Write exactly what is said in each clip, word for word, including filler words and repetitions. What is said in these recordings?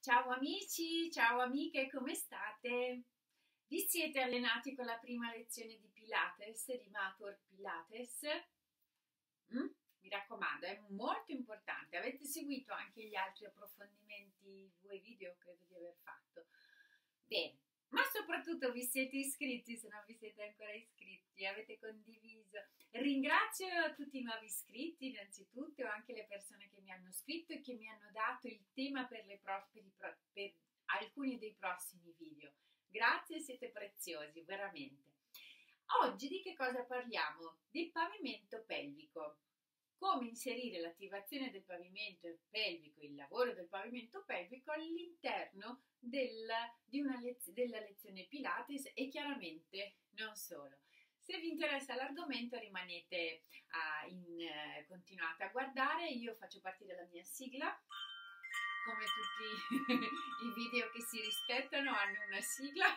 Ciao amici, ciao amiche, come state? Vi siete allenati con la prima lezione di Pilates, di Mator Pilates? Mm? Mi raccomando, è molto importante. Avete seguito anche gli altri approfondimenti, due video credo di aver fatto. Bene, ma soprattutto vi siete iscritti, se non vi siete ancora iscritti, avete condiviso. Ringrazio tutti i nuovi iscritti innanzitutto, anche le persone che mi hanno scritto e che mi hanno dato il tema per, le pro, per, i pro, per alcuni dei prossimi video. Grazie, siete preziosi, veramente. Oggi di che cosa parliamo? Di pavimento pelvico. Come inserire l'attivazione del pavimento pelvico, il lavoro del pavimento pelvico all'interno del, di una lez- della lezione Pilates e chiaramente non solo. Se vi interessa l'argomento rimanete a, in, eh, continuate a guardare, io faccio partire la mia sigla. Come tutti i video che si rispettano hanno una sigla.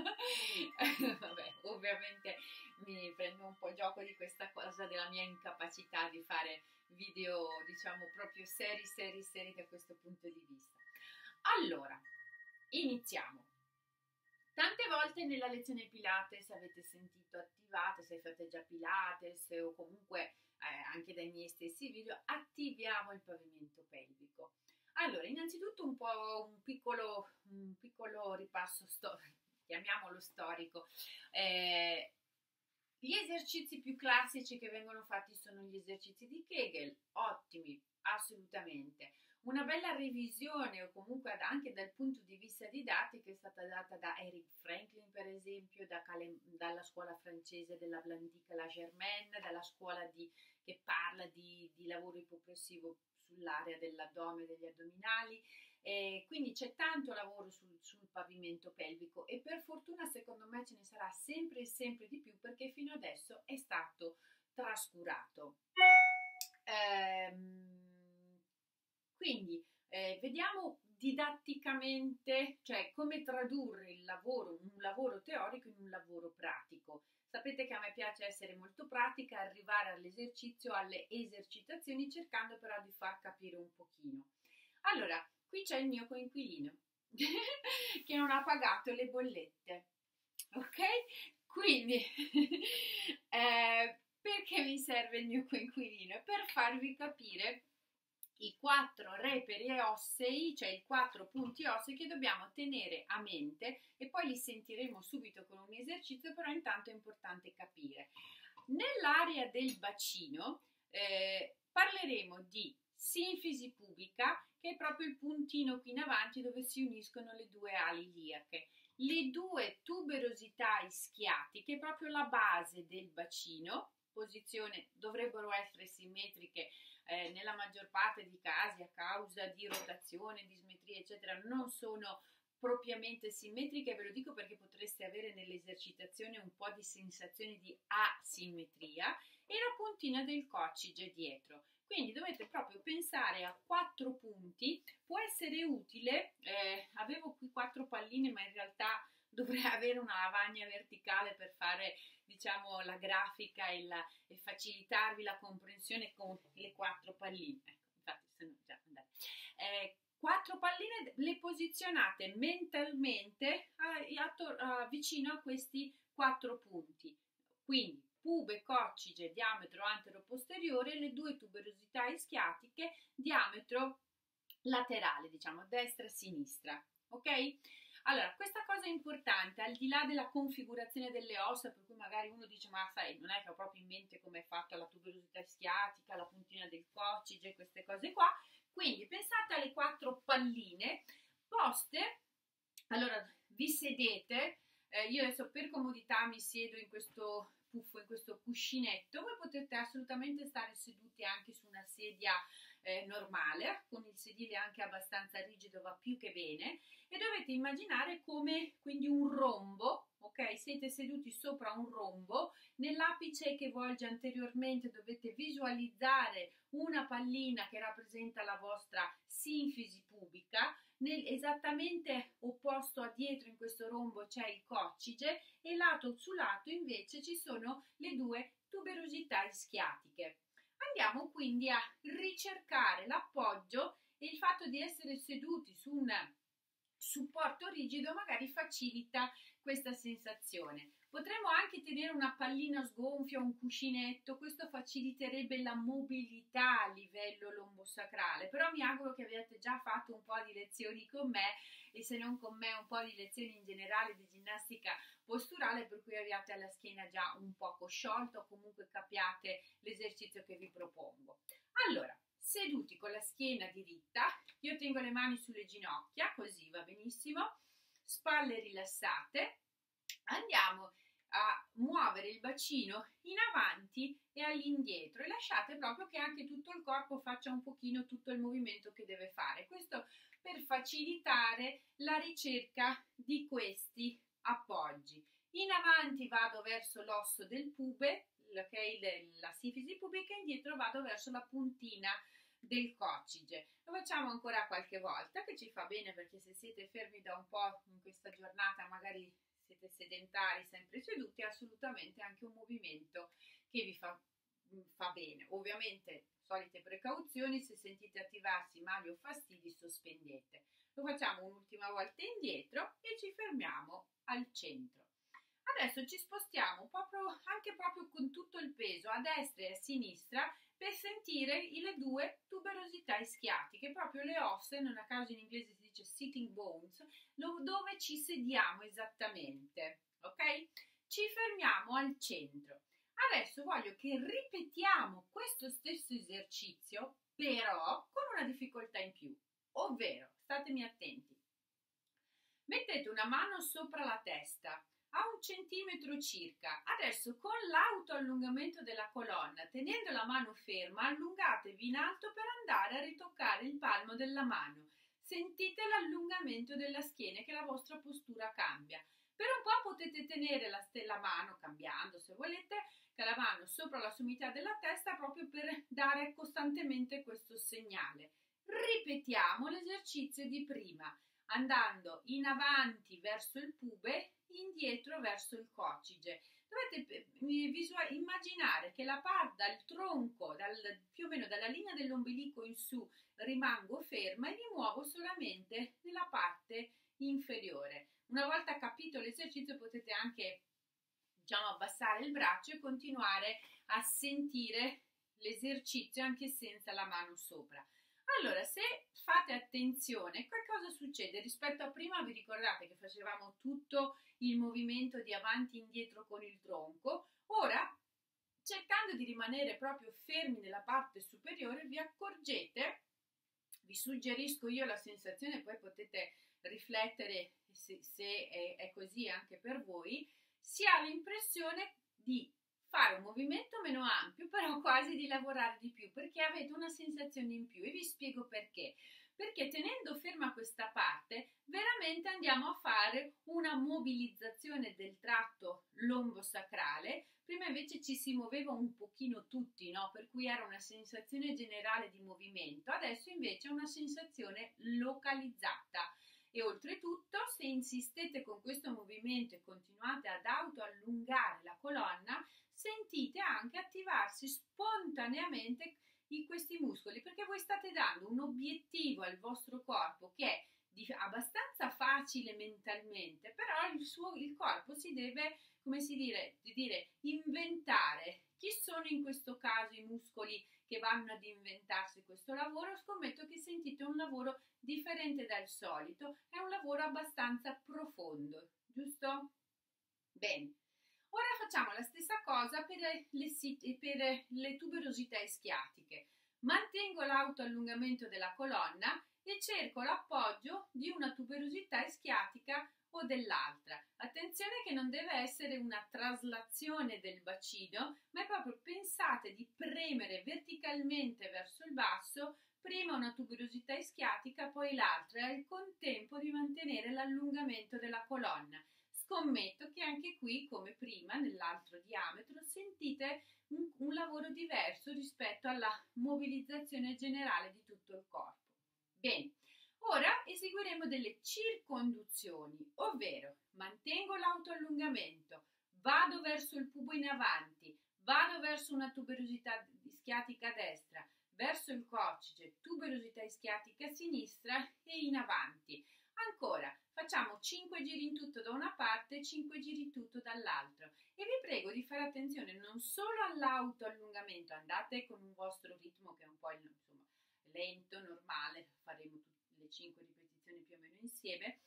Vabbè, ovviamente mi prendo un po' gioco di questa cosa della mia incapacità di fare video, diciamo, proprio seri, seri, seri da questo punto di vista. Allora, iniziamo. Tante volte nella lezione Pilates avete sentito attivate, se fate già Pilates o comunque eh, anche dai miei stessi video, attiviamo il pavimento pelvico. Allora, innanzitutto un po' un piccolo, un piccolo ripasso storico, chiamiamolo storico. Eh, gli esercizi più classici che vengono fatti sono gli esercizi di Kegel, ottimi, assolutamente. Una bella revisione o comunque anche dal punto di vista didattico è stata data da Eric Franklin, per esempio, da Calem, dalla scuola francese della Blandica La Germaine, dalla scuola di, che parla di, di lavoro ipopressivo sull'area dell'addome e degli addominali. Eh, quindi c'è tanto lavoro sul, sul pavimento pelvico e per fortuna secondo me ce ne sarà sempre e sempre di più perché fino adesso è stato trascurato. Ehm, quindi eh, vediamo didatticamente, cioè come tradurre il lavoro, un lavoro teorico in un lavoro pratico. Sapete che a me piace essere molto pratica, arrivare all'esercizio, alle esercitazioni, cercando però di far capire un pochino. Allora, qui c'è il mio coinquilino che non ha pagato le bollette, ok? Quindi, eh, perché mi serve il mio coinquilino? Per farvi capire i quattro reperi ossei, cioè i quattro punti ossei che dobbiamo tenere a mente e poi li sentiremo subito con un esercizio, però intanto è importante capire. Nell'area del bacino eh, parleremo di sinfisi pubica, che è proprio il puntino qui in avanti dove si uniscono le due ali iliache. Le due tuberosità ischiatiche, proprio la base del bacino, posizione dovrebbero essere simmetriche eh, nella maggior parte dei casi a causa di rotazione, dismetria eccetera, non sono propriamente simmetriche, ve lo dico perché potreste avere nell'esercitazione un po' di sensazione di asimmetria, e la puntina del coccige dietro. Quindi dovete proprio pensare a quattro punti, può essere utile, eh, avevo qui quattro palline ma in realtà dovrei avere una lavagna verticale per fare diciamo la grafica e, la, e facilitarvi la comprensione con le quattro palline. Ecco, infatti sono già andate. Eh, quattro palline le posizionate mentalmente a, a, a, vicino a questi quattro punti. Quindi pube, coccige, diametro antero-posteriore, le due tuberosità ischiatiche, diametro laterale, diciamo destra e sinistra, ok? Allora, questa cosa è importante, al di là della configurazione delle ossa, per cui magari uno dice, ma sai, non è che ho proprio in mente come è fatta la tuberosità ischiatica, la puntina del coccige, queste cose qua, quindi pensate alle quattro palline poste, allora vi sedete, eh, io adesso per comodità mi siedo in questo puffo, in questo cuscinetto, voi potete assolutamente stare seduti anche su una sedia eh, normale, con il sedile anche abbastanza rigido, va più che bene, e dovete immaginare come quindi un rombo, ok? Siete seduti sopra un rombo, nell'apice che volge anteriormente dovete visualizzare una pallina che rappresenta la vostra sinfisi pubica, nel, esattamente opposto a dietro in questo rombo c'è il coccige e lato su lato invece ci sono le due tuberosità ischiatiche. Andiamo quindi a ricercare l'appoggio e il fatto di essere seduti su una supporto rigido magari facilita questa sensazione. Potremmo anche tenere una pallina sgonfia, un cuscinetto, questo faciliterebbe la mobilità a livello lombosacrale, però mi auguro che abbiate già fatto un po' di lezioni con me e se non con me un po' di lezioni in generale di ginnastica posturale, per cui abbiate la schiena già un poco sciolta o comunque capiate l'esercizio che vi propongo. Allora, seduti con la schiena diritta, io tengo le mani sulle ginocchia, così va benissimo, spalle rilassate, andiamo a muovere il bacino in avanti e all'indietro e lasciate proprio che anche tutto il corpo faccia un pochino tutto il movimento che deve fare. Questo per facilitare la ricerca di questi appoggi. In avanti vado verso l'osso del pube, okay, la sifisi pubica, e indietro vado verso la puntina del coccige. Lo facciamo ancora qualche volta, che ci fa bene, perché se siete fermi da un po' in questa giornata, magari siete sedentari, sempre seduti, è assolutamente anche un movimento che vi fa, fa bene. Ovviamente, solite precauzioni: se sentite attivarsi mali o fastidi, sospendete. Lo facciamo un'ultima volta indietro e ci fermiamo al centro. Adesso ci spostiamo proprio, anche proprio con tutto il peso a destra e a sinistra, per sentire le due tuberosità ischiatiche, proprio le ossa, non a caso in inglese si dice sitting bones, dove ci sediamo esattamente, ok? Ci fermiamo al centro. Adesso voglio che ripetiamo questo stesso esercizio, però con una difficoltà in più, ovvero, statemi attenti, mettete una mano sopra la testa, a un centimetro circa. Adesso con l'autoallungamento della colonna, tenendo la mano ferma, allungatevi in alto per andare a ritoccare il palmo della mano. Sentite l'allungamento della schiena, che la vostra postura cambia. Per un po' potete tenere la, la mano, cambiando se volete, che la mano sopra la sommità della testa, proprio per dare costantemente questo segnale. Ripetiamo l'esercizio di prima, andando in avanti verso il pube, indietro verso il coccige. Dovete immaginare che la parte dal tronco, dal, più o meno dalla linea dell'ombelico in su, rimango ferma e mi muovo solamente nella parte inferiore. Una volta capito l'esercizio potete anche, diciamo, abbassare il braccio e continuare a sentire l'esercizio anche senza la mano sopra. Allora, se fate attenzione, che cosa succede? Rispetto a prima, vi ricordate che facevamo tutto il movimento di avanti e indietro con il tronco? Ora, cercando di rimanere proprio fermi nella parte superiore, vi accorgete, vi suggerisco io la sensazione, poi potete riflettere se, se è, è così anche per voi, si ha l'impressione di fare un movimento meno ampio, però quasi di lavorare di più, perché avete una sensazione in più, e vi spiego perché. Perché tenendo ferma questa parte, veramente andiamo a fare una mobilizzazione del tratto lombosacrale. Prima invece ci si muoveva un pochino tutti, no? Per cui era una sensazione generale di movimento, adesso invece è una sensazione localizzata. E oltretutto, se insistete con questo movimento e continuate ad autoallungare la colonna, sentite anche attivarsi spontaneamente di questi muscoli, perché voi state dando un obiettivo al vostro corpo che è di, abbastanza facile mentalmente, però il, suo, il corpo si deve, come si dire, di dire, inventare. Chi sono in questo caso i muscoli che vanno ad inventarsi questo lavoro? Scommetto che sentite un lavoro differente dal solito, è un lavoro abbastanza profondo, giusto? Bene. Ora facciamo la stessa cosa per le, per le tuberosità ischiatiche. Mantengo l'autoallungamento della colonna e cerco l'appoggio di una tuberosità ischiatica o dell'altra. Attenzione che non deve essere una traslazione del bacino, ma è proprio, pensate di premere verticalmente verso il basso, prima una tuberosità ischiatica, poi l'altra, e al contempo di mantenere l'allungamento della colonna. Scommetto che anche qui, come prima, nell'altro diametro, sentite un, un lavoro diverso rispetto alla mobilizzazione generale di tutto il corpo. Bene, ora eseguiremo delle circonduzioni, ovvero mantengo l'autoallungamento, vado verso il pubo in avanti, vado verso una tuberosità ischiatica a destra, verso il coccige, tuberosità ischiatica a sinistra e in avanti. Ancora, cinque giri in tutto da una parte e cinque giri in tutto dall'altra. E vi prego di fare attenzione non solo all'autoallungamento, andate con un vostro ritmo che è un po' insomma, lento, normale, faremo tutte le cinque ripetizioni più o meno insieme.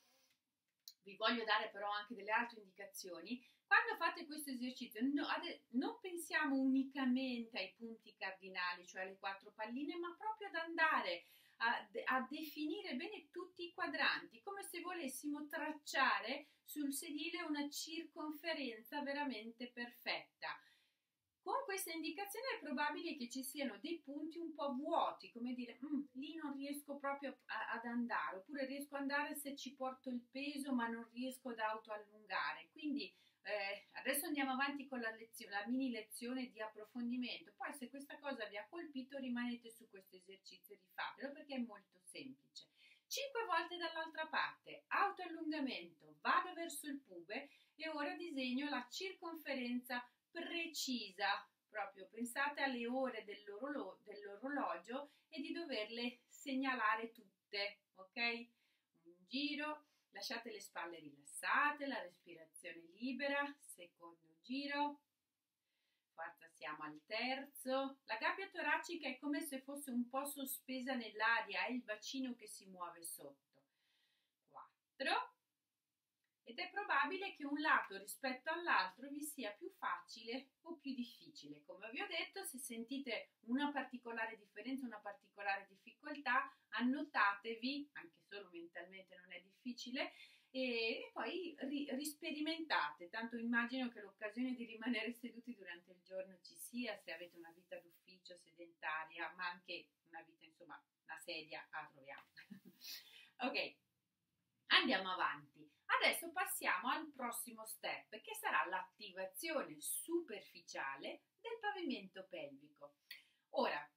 Vi voglio dare però anche delle altre indicazioni. Quando fate questo esercizio no, non pensiamo unicamente ai punti cardinali, cioè alle quattro palline, ma proprio ad andare a, a definire bene tutti i quadranti, come se volessimo tracciare sul sedile una circonferenza veramente perfetta. Con questa indicazione è probabile che ci siano dei punti un po' vuoti, come dire, mm, lì non riesco proprio a, ad andare, oppure riesco ad andare se ci porto il peso, ma non riesco ad autoallungare. Quindi eh, adesso andiamo avanti con la, lezione, la mini lezione di approfondimento. Poi se questa cosa vi ha colpito, rimanete su questo esercizio e rifatelo perché è molto semplice. cinque volte dall'altra parte, autoallungamento, vado verso il pube e ora disegno la circonferenza precisa, proprio pensate alle ore dell'orologio, dell'orologio e di doverle segnalare tutte, ok? Un giro, lasciate le spalle rilassate, la respirazione libera, secondo giro, forza siamo al terzo, la gabbia toracica è come se fosse un po' sospesa nell'aria, è il bacino che si muove sotto, quattro, ed è probabile che un lato rispetto all'altro vi sia più facile o più difficile. Come vi ho detto, se sentite una particolare differenza, una particolare difficoltà, annotatevi, anche solo mentalmente non è difficile, e poi ri- risperimentate. Tanto immagino che l'occasione di rimanere seduti durante il giorno ci sia, se avete una vita d'ufficio sedentaria, ma anche una vita, insomma, una sedia la troviamo. Ok, andiamo avanti. Adesso passiamo al prossimo step, che sarà l'attivazione superficiale del pavimento pelvico. Ora,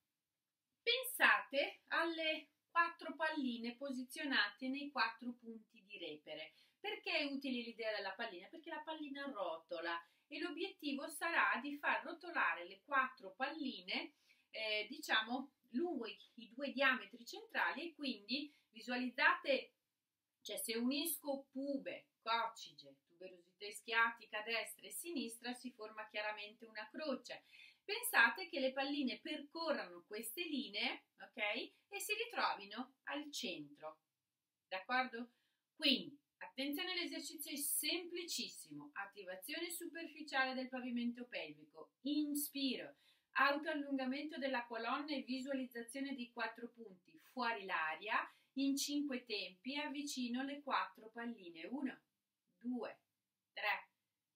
pensate alle quattro palline posizionate nei quattro punti di repere. Perché è utile l'idea della pallina? Perché la pallina rotola e l'obiettivo sarà di far rotolare le quattro palline, eh, diciamo, lungo i, i due diametri centrali e quindi visualizzate. Cioè se unisco pube, coccige, tuberosità ischiatica destra e sinistra si forma chiaramente una croce. Pensate che le palline percorrano queste linee, ok? E si ritrovino al centro, d'accordo? Quindi, attenzione, l'esercizio è semplicissimo. Attivazione superficiale del pavimento pelvico. Inspiro, autoallungamento della colonna e visualizzazione dei quattro punti. Fuori l'aria. In cinque tempi avvicino le quattro palline, uno, due, tre,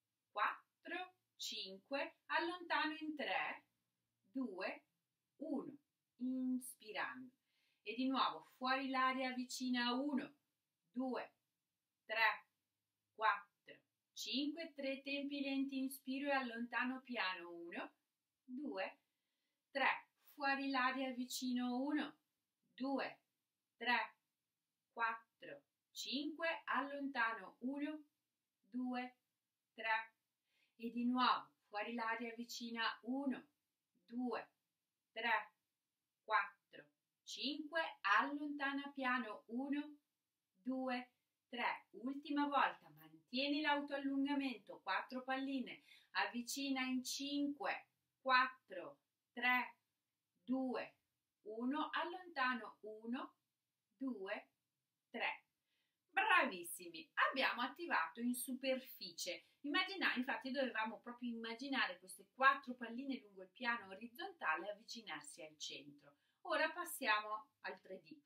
quattro, cinque, allontano in tre, due, uno, inspirando e di nuovo fuori l'aria avvicina uno, due, tre, quattro, cinque, tre tempi lenti, inspiro e allontano piano, uno, due, tre, fuori l'aria avvicino uno, due, tre, quattro, cinque, allontano uno, due, tre e di nuovo fuori l'aria vicina uno, due, tre, quattro, cinque, allontana piano uno, due, tre, ultima volta, mantieni l'autoallungamento, quattro palline, avvicina in cinque, quattro, tre, due, uno, allontano uno, due, tre. Bravissimi, abbiamo attivato in superficie. Immaginate, infatti dovevamo proprio immaginare queste quattro palline lungo il piano orizzontale avvicinarsi al centro. Ora passiamo al tre D.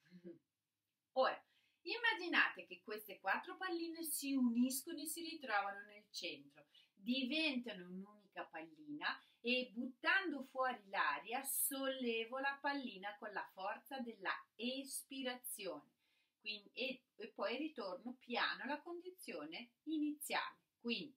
Ora, immaginate che queste quattro palline si uniscono e si ritrovano nel centro, diventano un'unica pallina e buttando fuori l'aria sollevo la pallina con la forza della espirazione. Quindi, e, e poi ritorno piano alla condizione iniziale. Quindi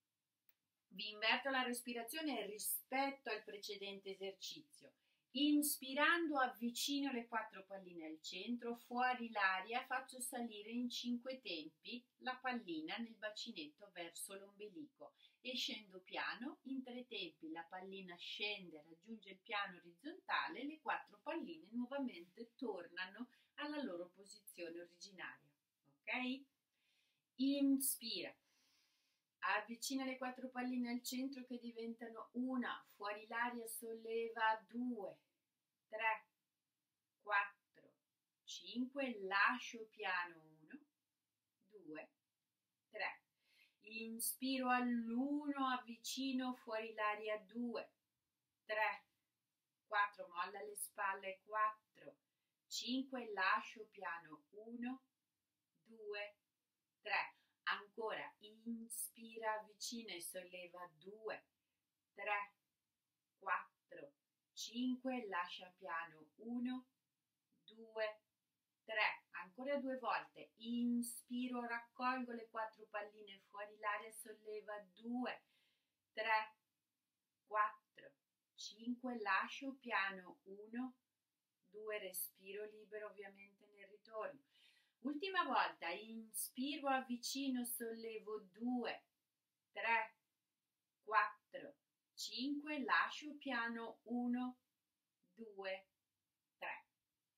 vi inverto la respirazione rispetto al precedente esercizio. Inspirando avvicino le quattro palline al centro, fuori l'aria faccio salire in cinque tempi la pallina nel bacinetto verso l'ombelico e scendo piano, in tre tempi la pallina scende, raggiunge il piano orizzontale, le quattro palline nuovamente tornano alla loro posizione originaria, ok? inspira, avvicina le quattro palline al centro che diventano una, fuori l'aria, solleva due, tre, quattro, cinque, lascio piano uno, due, tre, inspiro all'uno, avvicino, fuori l'aria due, tre, quattro, molla le spalle, quattro, cinque, lascio piano uno, due, tre, ancora, inspira, avvicina e solleva due, tre, quattro, cinque, lascia piano uno, due, tre, ancora due volte, inspiro, raccolgo le quattro palline fuori l'aria, solleva due, tre, quattro, cinque, lascio piano uno, due, respiro libero ovviamente nel ritorno. Ultima volta, inspiro, avvicino, sollevo due, tre, quattro, cinque, lascio piano uno, due, tre.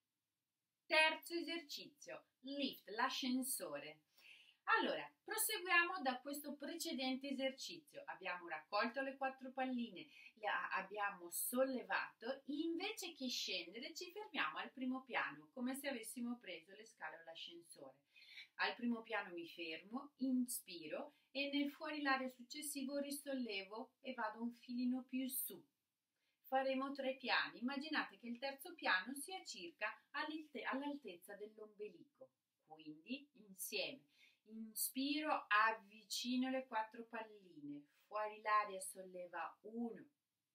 Terzo esercizio, lift, l'ascensore. Allora, proseguiamo da questo precedente esercizio. Abbiamo raccolto le quattro palline, le abbiamo sollevato, invece che scendere ci fermiamo al primo piano, come se avessimo preso le scale o l'ascensore. Al primo piano mi fermo, inspiro e nel fuori l'aria successivo risollevo e vado un filino più su. Faremo tre piani. Immaginate che il terzo piano sia circa all'altezza dell'ombelico. Quindi, insieme, inspiro, avvicino le quattro palline, fuori l'aria, solleva uno,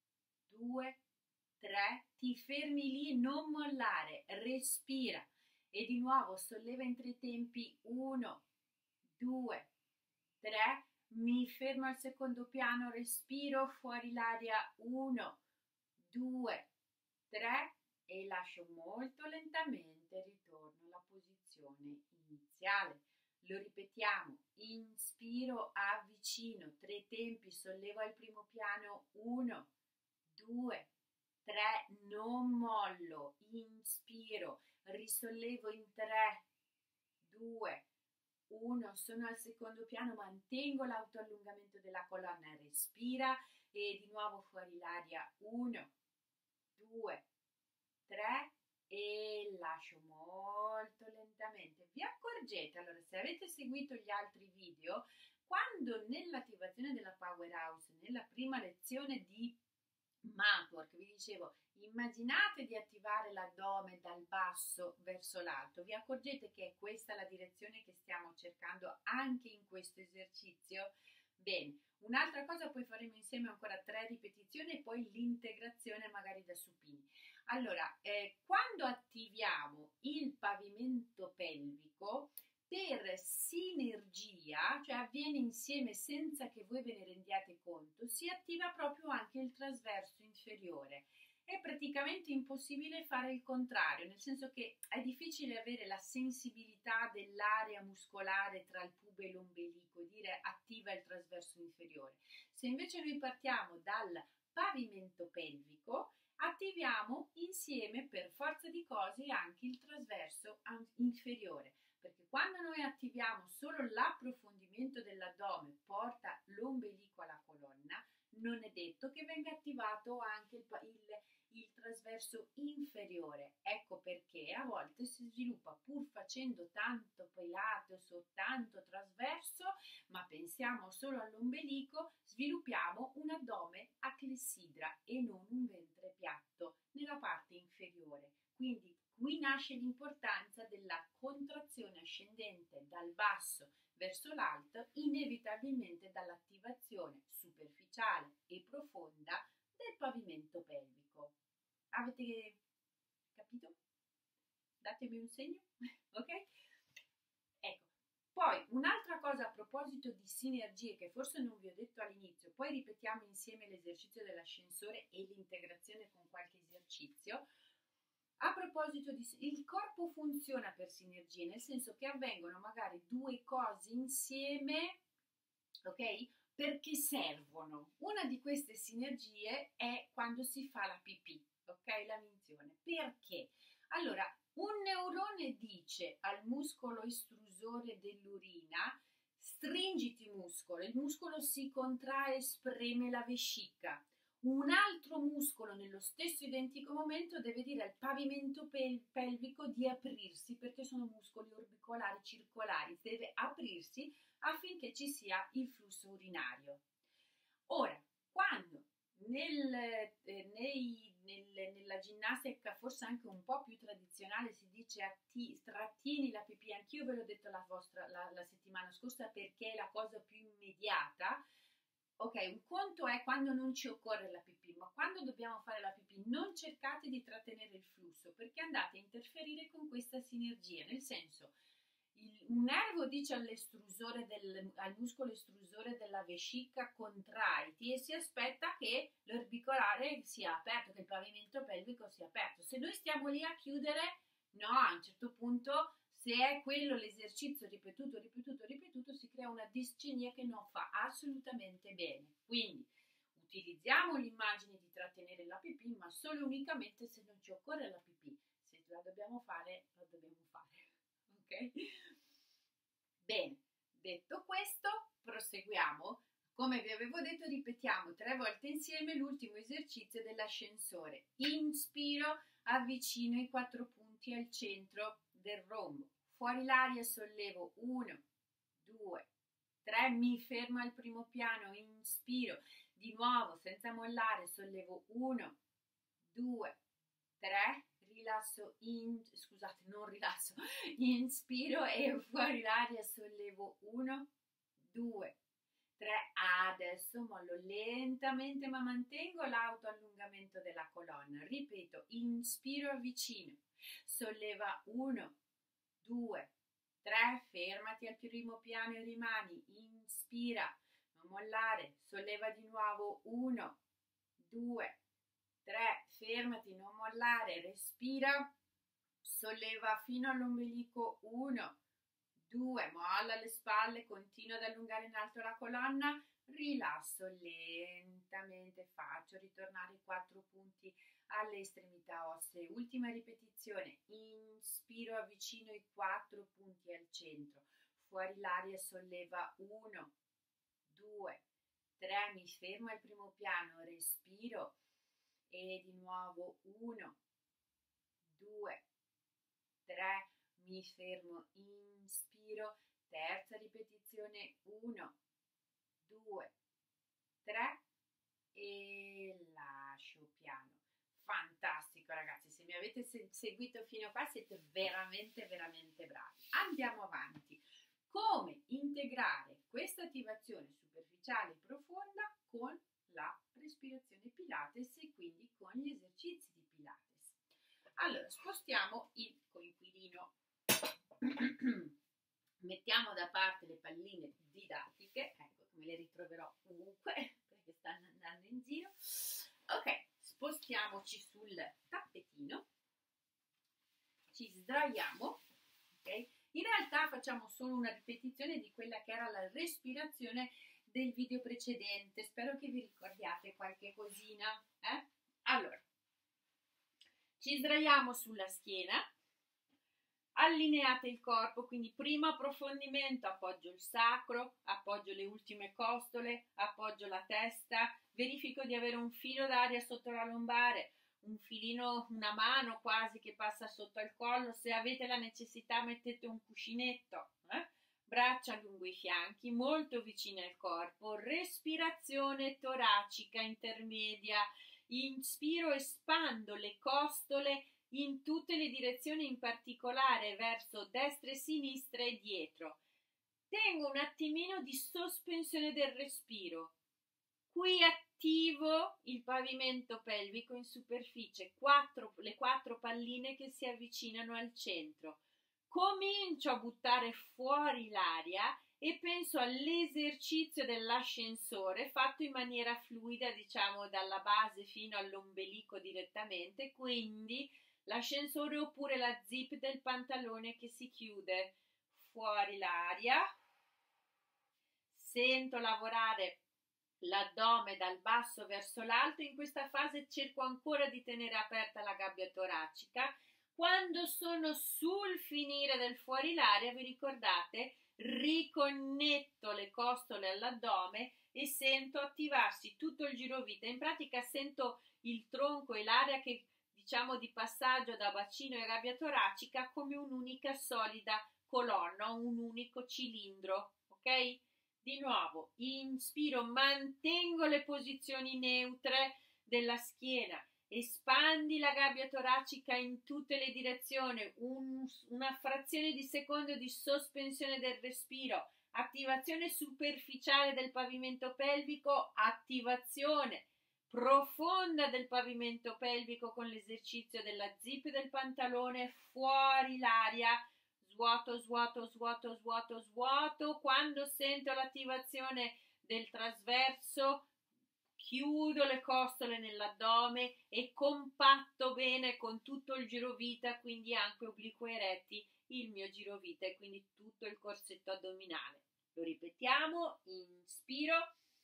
due, tre, ti fermi lì, non mollare, respira e di nuovo solleva in tre tempi, uno, due, tre, mi fermo al secondo piano, respiro, fuori l'aria, uno, due, tre e lascio molto lentamente, ritorno alla posizione iniziale. Lo ripetiamo, inspiro, avvicino, tre tempi, sollevo al primo piano, uno, due, tre, non mollo, inspiro, risollevo in tre, due, uno, sono al secondo piano, mantengo l'autoallungamento della colonna, respira e di nuovo fuori l'aria, uno, due, tre e lascio molto lentamente. Vi accorgete, allora, se avete seguito gli altri video, quando nell'attivazione della Powerhouse, nella prima lezione di Matwork, vi dicevo, immaginate di attivare l'addome dal basso verso l'alto, vi accorgete che è questa la direzione che stiamo cercando anche in questo esercizio? Bene, un'altra cosa, poi faremo insieme ancora tre ripetizioni e poi l'integrazione magari da supini. Allora, eh, quando attiviamo il pavimento pelvico, per sinergia, cioè avviene insieme senza che voi ve ne rendiate conto, si attiva proprio anche il trasverso inferiore. È praticamente impossibile fare il contrario, nel senso che è difficile avere la sensibilità dell'area muscolare tra il pube e l'ombelico e dire attiva il trasverso inferiore. Se invece noi partiamo dal pavimento pelvico, attiviamo insieme per forza di cose anche il trasverso inferiore, perché quando noi attiviamo solo l'approfondimento dell'addome, porta l'ombelico alla colonna, non è detto che venga attivato anche il, il, il trasverso inferiore. Ecco perché a volte si sviluppa, pur facendo tanto pilates o tanto trasverso, ma pensiamo solo all'ombelico, sviluppiamo un addome a clessidra e non un ventre piatto nella parte inferiore. Quindi qui nasce l'importanza della contrazione ascendente dal basso verso l'alto, inevitabilmente dall'attivazione superficiale e profonda del pavimento pelvico. Avete capito? Datemi un segno, ok? Ecco, poi un'altra cosa a proposito di sinergie che forse non vi ho detto all'inizio, poi ripetiamo insieme l'esercizio dell'ascensore e l'integrazione con qualche esercizio. A proposito di il corpo funziona per sinergie, nel senso che avvengono magari due cose insieme, ok? Perché servono. Una di queste sinergie è quando si fa la pipì, ok? La minzione. Perché? Allora, un neurone dice al muscolo estrusore dell'urina: stringiti muscolo, il muscolo si contrae e spreme la vescica. Un altro muscolo nello stesso identico momento deve dire al pavimento pel- pelvico di aprirsi, perché sono muscoli orbicolari circolari, deve aprirsi affinché ci sia il flusso urinario. Ora, quando nel, eh, nei, nel, nella ginnastica, forse anche un po' più tradizionale, si dice atti, trattieni la pipì, anch'io ve l'ho detto la, vostra, la, la settimana scorsa perché è la cosa più immediata. Ok, un conto è quando non ci occorre la pipì, ma quando dobbiamo fare la pipì non cercate di trattenere il flusso perché andate a interferire con questa sinergia, nel senso il, un nervo dice all'estrusore del, al muscolo estrusore della vescica contraiti e si aspetta che l'orbicolare sia aperto, che il pavimento pelvico sia aperto. Se noi stiamo lì a chiudere, no, a un certo punto, se è quello l'esercizio ripetuto, ripetuto, ripetuto, si crea una discenia che non fa assolutamente bene. Quindi utilizziamo l'immagine di trattenere la pipì, ma solo e unicamente se non ci occorre la pipì. Se la dobbiamo fare, la dobbiamo fare. Ok? Bene, detto questo, proseguiamo. Come vi avevo detto, ripetiamo tre volte insieme l'ultimo esercizio dell'ascensore. Inspiro, avvicino i quattro punti al centro del rombo. Fuori l'aria, sollevo uno, due, tre, mi fermo al primo piano, inspiro, di nuovo senza mollare, sollevo uno, due, tre, rilasso, in, scusate, non rilasso, inspiro e fuori l'aria, sollevo uno, due, tre, adesso mollo lentamente ma mantengo l'autoallungamento della colonna, ripeto, inspiro, avvicino, solleva uno, due, tre, fermati al primo piano e rimani, inspira, non mollare, solleva di nuovo uno, due, tre, fermati, non mollare, respira, solleva fino all'ombelico uno, due, molla le spalle, continua ad allungare in alto la colonna, rilasso lentamente, faccio ritornare i quattro punti alle estremità ossee. Ultima ripetizione, inspiro, avvicino i quattro punti al centro, fuori l'aria, solleva uno, due, tre, mi fermo al primo piano, respiro e di nuovo uno, due, tre, mi fermo, inspiro, terza ripetizione, uno, due, tre e lascio piano. Fantastico ragazzi, se mi avete se- seguito fino a qua siete veramente veramente bravi. Andiamo avanti. Come integrare questa attivazione superficiale e profonda con la respirazione Pilates e quindi con gli esercizi di Pilates? Allora, spostiamo il coinquilino. Mettiamo da parte le palline didattiche, ecco che me le ritroverò ovunque perché stanno andando in giro. Ok, spostiamoci sul tappetino, ci sdraiamo, ok? In realtà facciamo solo una ripetizione di quella che era la respirazione del video precedente, spero che vi ricordiate qualche cosina, eh? Allora, ci sdraiamo sulla schiena, allineate il corpo, quindi primo approfondimento, appoggio il sacro, appoggio le ultime costole, appoggio la testa, verifico di avere un filo d'aria sotto la lombare, un filino, una mano quasi che passa sotto al collo, se avete la necessità mettete un cuscinetto, eh? Braccia lungo i fianchi, molto vicine al corpo, respirazione toracica intermedia, inspiro, espando le costole in tutte le direzioni, in particolare verso destra e sinistra e dietro. Tengo un attimino di sospensione del respiro. Qui attivo il pavimento pelvico in superficie, quattro, le quattro palline che si avvicinano al centro. Comincio a buttare fuori l'aria e penso all'esercizio dell'ascensore fatto in maniera fluida, diciamo dalla base fino all'ombelico direttamente, quindi l'ascensore oppure la zip del pantalone che si chiude. Fuori l'aria, sento lavorare l'addome dal basso verso l'alto. In questa fase cerco ancora di tenere aperta la gabbia toracica. Quando sono sul finire del fuori l'aria, vi ricordate, riconnetto le costole all'addome e sento attivarsi tutto il girovita. In pratica sento il tronco e l'area che diciamo di passaggio da bacino e gabbia toracica come un'unica solida colonna, un unico cilindro, ok? Di nuovo, inspiro, mantengo le posizioni neutre della schiena, espandi la gabbia toracica in tutte le direzioni, un, una frazione di secondo di sospensione del respiro, attivazione superficiale del pavimento pelvico, attivazione profonda del pavimento pelvico con l'esercizio della zip del pantalone, fuori l'aria, svuoto, svuoto, svuoto, svuoto, svuoto. Quando sento l'attivazione del trasverso, chiudo le costole nell'addome e compatto bene con tutto il girovita, quindi anche obliquo eretti, il mio girovita e quindi tutto il corsetto addominale. Lo ripetiamo, inspiro,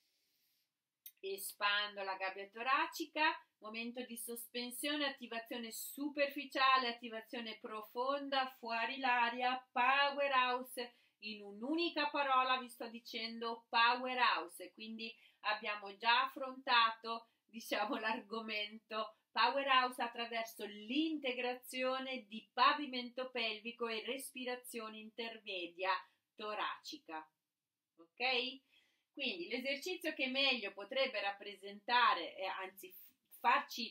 espando la gabbia toracica, momento di sospensione, attivazione superficiale, attivazione profonda, fuori l'aria, powerhouse. In un'unica parola vi sto dicendo powerhouse, quindi abbiamo già affrontato, diciamo, l'argomento powerhouse attraverso l'integrazione di pavimento pelvico e respirazione intermedia toracica. Ok? Quindi l'esercizio che meglio potrebbe rappresentare, eh, anzi farci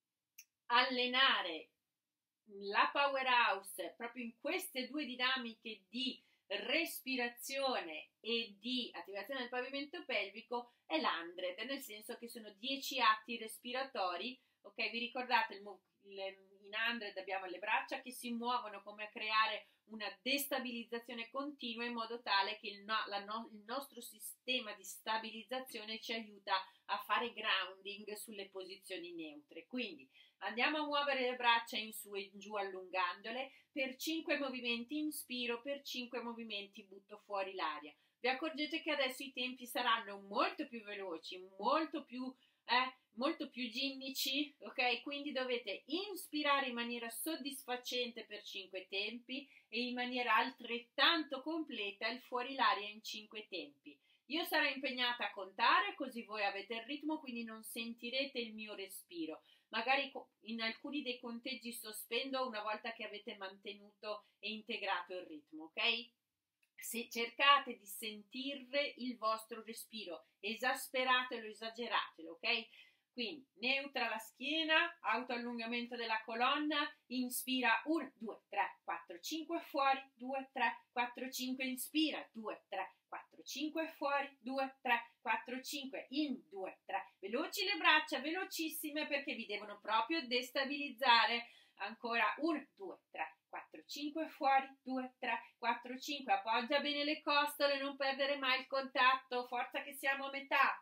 allenare la powerhouse proprio in queste due dinamiche di respirazione e di attivazione del pavimento pelvico è l'hundred, nel senso che sono dieci atti respiratori. Ok, vi ricordate il, il, in hundred abbiamo le braccia che si muovono come a creare una destabilizzazione continua in modo tale che il, no, la no, il nostro sistema di stabilizzazione ci aiuta a fare grounding sulle posizioni neutre. Quindi andiamo a muovere le braccia in su e in giù allungandole per cinque movimenti, inspiro, per cinque movimenti butto fuori l'aria. Vi accorgete che adesso i tempi saranno molto più veloci, molto più eh, molto più ginnici, ok? Quindi dovete inspirare in maniera soddisfacente per cinque tempi e in maniera altrettanto completa il fuori l'aria in cinque tempi. Io sarò impegnata a contare, così voi avete il ritmo, quindi non sentirete il mio respiro. Magari in alcuni dei conteggi sospendo una volta che avete mantenuto e integrato il ritmo, ok? Se cercate di sentire il vostro respiro, esasperatelo, esageratelo, ok? Quindi neutra la schiena, autoallungamento della colonna, inspira uno, due, tre, quattro, cinque, fuori, due, tre, quattro, cinque, inspira, due, tre, quattro, cinque, fuori, due, tre, quattro, cinque, in, due, tre, veloci le braccia, velocissime perché vi devono proprio destabilizzare, ancora uno, due, tre, quattro, cinque, fuori, due, tre, quattro, cinque, appoggia bene le costole, non perdere mai il contatto, forza che siamo a metà.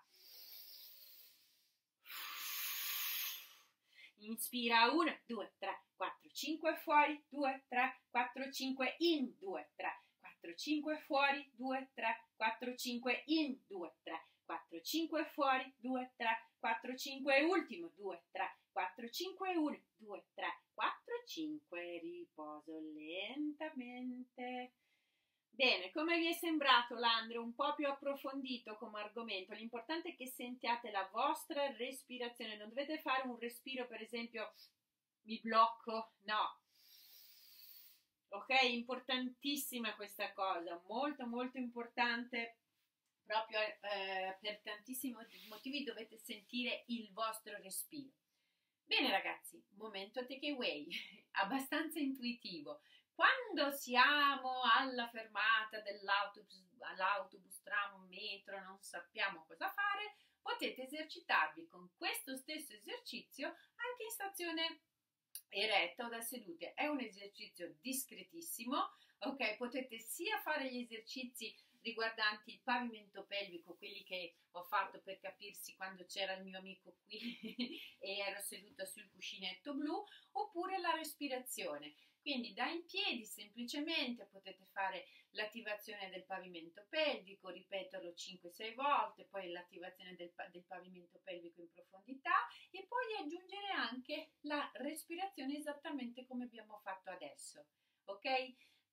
Inspira uno, due, tre, quattro, cinque, fuori, due, tre, quattro, cinque, in, due, tre, quattro, cinque, fuori, due, tre, quattro, cinque, in, due, tre, quattro, cinque, fuori, due, tre, quattro, cinque, ultimo, due, tre, quattro, cinque, uno, due, tre, quattro, cinque, riposo lentamente. Bene, come vi è sembrato l'Andro un po' più approfondito come argomento? L'importante è che sentiate la vostra respirazione, non dovete fare un respiro per esempio mi blocco, no. Ok, importantissima questa cosa, molto molto importante, proprio eh, per tantissimi motivi dovete sentire il vostro respiro. Bene ragazzi, momento takeaway, abbastanza intuitivo. Quando siamo alla fermata dell'autobus, all'autobus, tram, metro, non sappiamo cosa fare, potete esercitarvi con questo stesso esercizio anche in stazione eretta o da sedute. È un esercizio discretissimo, ok? Potete sia fare gli esercizi riguardanti il pavimento pelvico, quelli che ho fatto per capirsi quando c'era il mio amico qui e ero seduta sul cuscinetto blu, oppure la respirazione. Quindi da in piedi semplicemente potete fare l'attivazione del pavimento pelvico, ripeterlo cinque sei volte, poi l'attivazione del, del pavimento pelvico in profondità e poi aggiungere anche la respirazione esattamente come abbiamo fatto adesso, ok?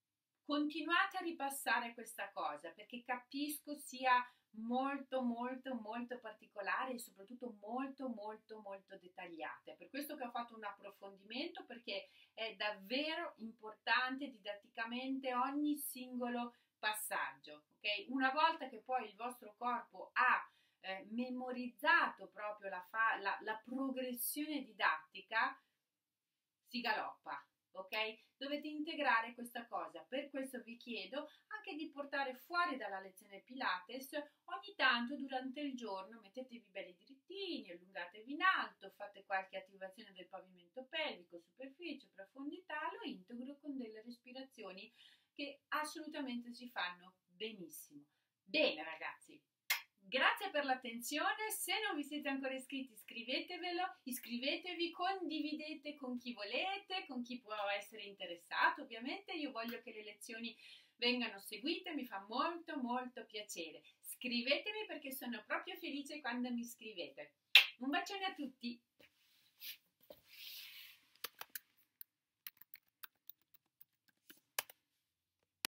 continuate a ripassare questa cosa perché capisco sia molto molto molto particolare e soprattutto molto molto molto dettagliata. È per questo che ho fatto un approfondimento, perché è davvero importante didatticamente ogni singolo passaggio, ok? Una volta che poi il vostro corpo ha eh, memorizzato proprio la, fa- la, la progressione didattica, si galoppa, ok? Dovete integrare questa cosa. Per questo vi chiedo anche di portare fuori dalla lezione Pilates ogni tanto durante il giorno, mettetevi belli drittini, allungatevi in alto, fate qualche attivazione del pavimento pelvico, superficie, profondità, lo integro con delle respirazioni che assolutamente si fanno benissimo. Bene ragazzi, grazie per l'attenzione. Se non vi siete ancora iscritti, iscrivetevelo, iscrivetevi, condividete con chi volete, con chi può essere interessato. Ovviamente io voglio che le lezioni vengano seguite, mi fa molto molto piacere. Scrivetemi perché sono proprio felice quando mi scrivete. Un bacione a tutti!